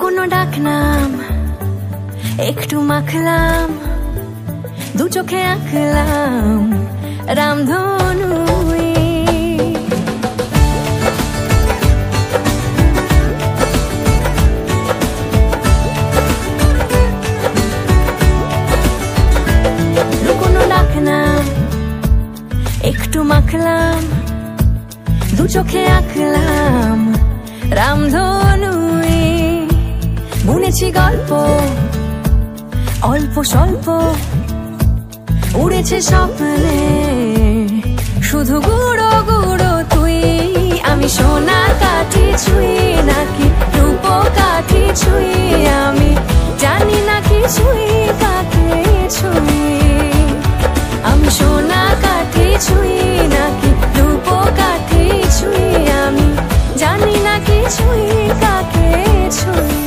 লুকোনো ডাকনাম একটু মাখলাম, দু চোখে আঁকলাম রামধনু। লুকোনো ডাকনাম একটু মাখলাম, দু চোখে আঁকলাম রামধনু। বুনেছি গল্প অল্প স্বল্প, উড়েছে স্বপ্নে শুধু গুঁড়ো গুঁড়ো তুই। আমি সোনাকাঠি ছুঁই নাকি রূপকাঠি ছুঁই, আমি জানি না কিছুই কাকে ছুঁই। আমি সোনাকাঠি ছুঁই নাকি রূপকাঠি ছুঁই, আমি জানি না কিছুই কাকে ছুঁই।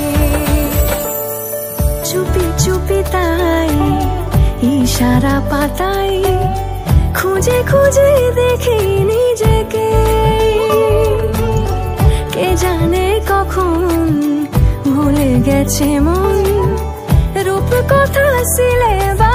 চুপি চুপি তাই ইশারা পাতাই, খুঁজে খুঁজে দেখি নিজেকে। কে জানে কখন ভুলে গেছে মন রূপ কথা সিলেবা।